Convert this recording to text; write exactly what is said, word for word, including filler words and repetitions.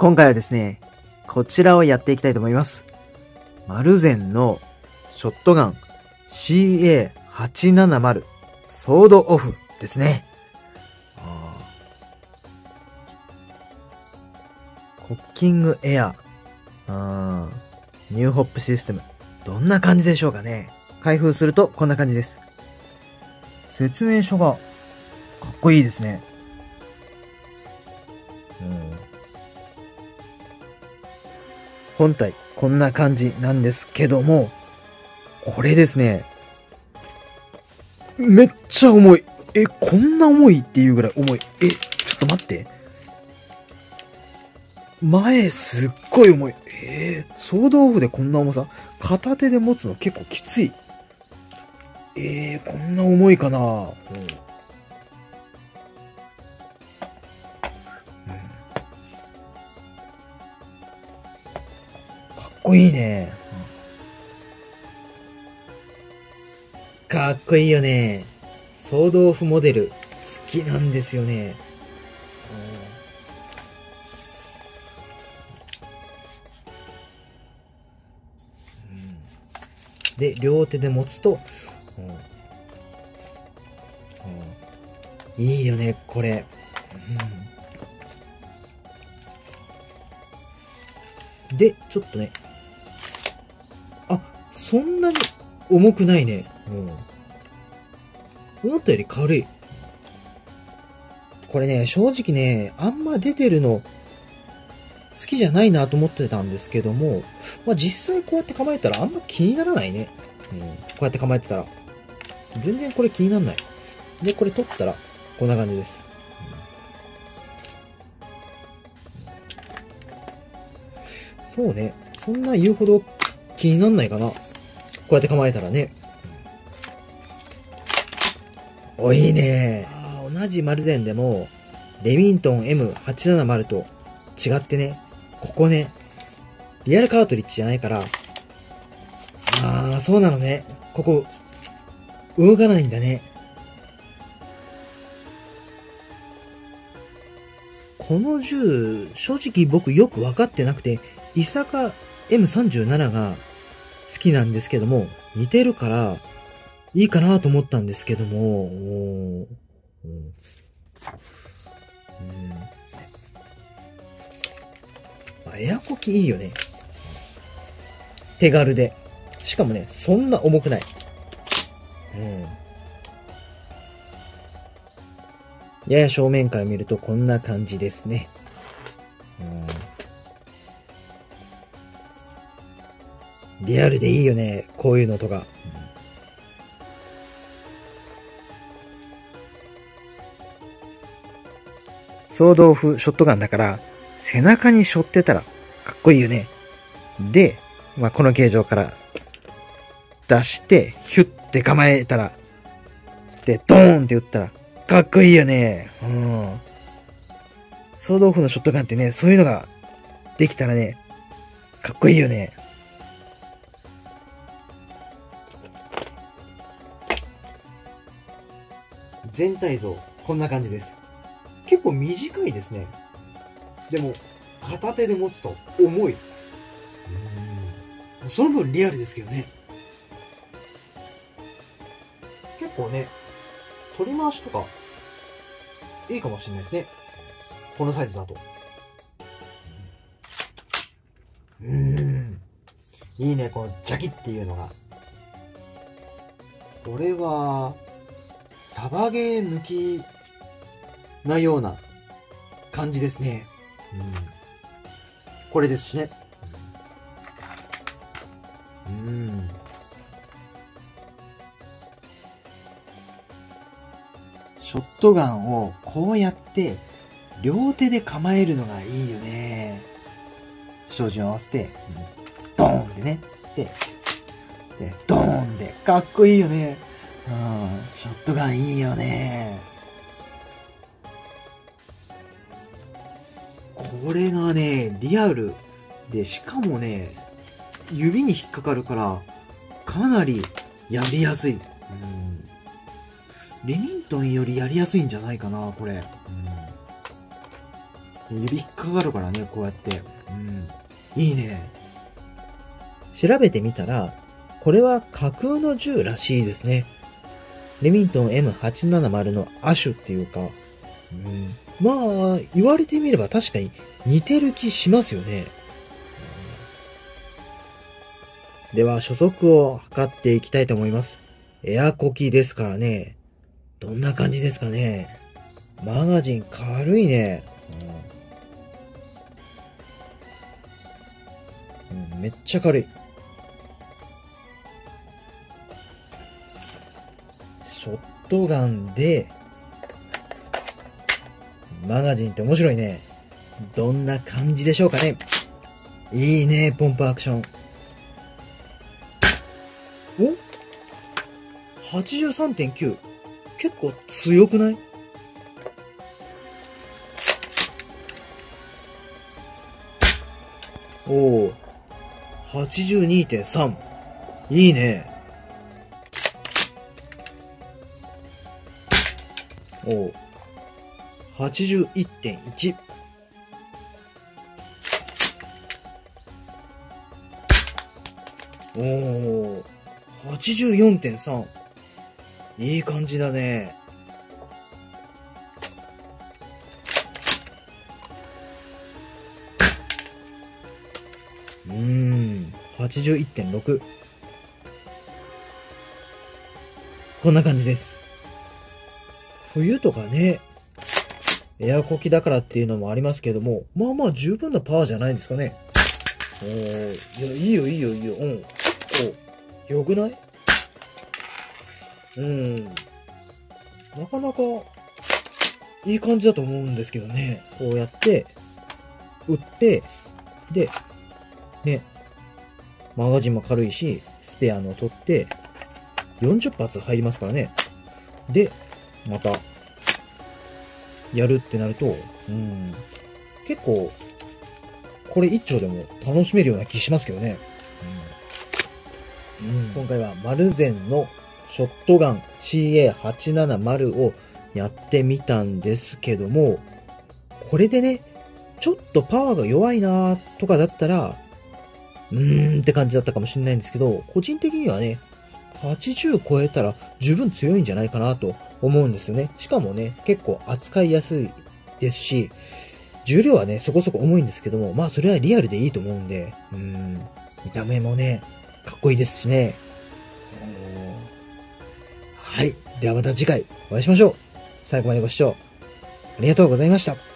今回はですね、こちらをやっていきたいと思います。マルゼンのショットガン シーエーはちななまる ソードオフですね。コッキングエア、あーニューホップシステム、どんな感じでしょうかね。開封するとこんな感じです。説明書がかっこいいですね。うん、本体こんな感じなんですけども、これですね、めっちゃ重い。え、こんな重いっていうぐらい重い。え、ちょっと待って。前すっごい重い。えー、ソードオフでこんな重さ、片手で持つの結構きつい。えー、こんな重いかな、うんうん、かっこいいね。かっこいいよね。ソードオフモデル好きなんですよね。で、両手で持つと、うんうん、いいよね、これ。うん、で、ちょっとね。あ、そんなに重くないね。うん、思ったより軽い。これね、正直ね、あんま出てるの好きじゃないなと思ってたんですけども、まあ、実際こうやって構えたらあんま気にならないね。うん、こうやって構えてたら。全然これ気にならない。で、これ取ったら、こんな感じです。うん、そうね。そんな言うほど気にならないかな。こうやって構えたらね。お、いいね。あ、同じマルゼンでも、レミントン エムはちななまる と違ってね、ここね、リアルカートリッジじゃないから、ああ、そうなのね。ここ、動かないんだね。この銃、正直僕よく分かってなくて、イサカ エムさんじゅうなな が好きなんですけども、似てるから、いいかなと思ったんですけども、おー、うん、うん、エアコキいいよね。手軽で。しかもね、そんな重くない。うん。やや正面から見るとこんな感じですね。うん、リアルでいいよね、こういうのとか。ソードオフショットガンだから、背中に背負ってたらかっこいいよね。で、まあ、この形状から出して、ヒュッて構えたら、で、ドーンって撃ったら、かっこいいよね。うん。ソードオフのショットガンってね、そういうのができたらね、かっこいいよね。全体像、こんな感じです。結構短いですね。でも、片手で持つと重い。うん、その分リアルですけどね。結構ね、取り回しとか、いいかもしれないですね。このサイズだと。うーん。いいね、このジャキっていうのが。これは、サバゲー向きなような感じですね。うん、これですしね。うん。ショットガンをこうやって両手で構えるのがいいよね。照準を合わせて、ドーンってね。で、で、ドーンで、かっこいいよね。うん、ショットガンいいよね。これがね、リアルで、しかもね、指に引っかかるから、かなりやりやすい。うん、レミントンよりやりやすいんじゃないかな、これ。うん、 指引っかかるからね、こうやって。うん。いいね。調べてみたら、これは架空の銃らしいですね。レミントン エムはちななまる の亜種っていうか、うん、まあ、言われてみれば確かに似てる気しますよね。うん、では、初速を測っていきたいと思います。エアコキですからね。どんな感じですかね。マガジン軽いね。うんうん、めっちゃ軽い。ショットガンで、マガジンって面白いね。どんな感じでしょうかね。いいね、ポンプアクション。お ?はちじゅうさんてんきゅう。結構強くない？おお、はちじゅうにてんさん。いいね。おお、はちじゅういってんいち。おお、はちじゅうよんてんさん。いい感じだね。うーん、はちじゅういってんろく。こんな感じです。冬とかね、エアコキだからっていうのもありますけども、まあまあ十分なパワーじゃないんですかね。おー、いや、いいよいいよいいよ。うん。お、よくない？うん。なかなか、いい感じだと思うんですけどね。こうやって、撃って、で、ね、マガジンも軽いし、スペアの取って、よんじゅっぱつ入りますからね。で、また、やるってなると、うん、結構、これ一丁でも楽しめるような気しますけどね。うんうん、今回はマルゼンのショットガン シーエーはちななまる をやってみたんですけども、これでね、ちょっとパワーが弱いなーとかだったら、うーんって感じだったかもしれないんですけど、個人的にはね、はちじゅう超えたら十分強いんじゃないかなと思うんですよね。しかもね、結構扱いやすいですし、重量はね、そこそこ重いんですけども、まあそれはリアルでいいと思うんで、うーん、見た目もね、かっこいいですしね。はい。ではまた次回お会いしましょう。最後までご視聴ありがとうございました。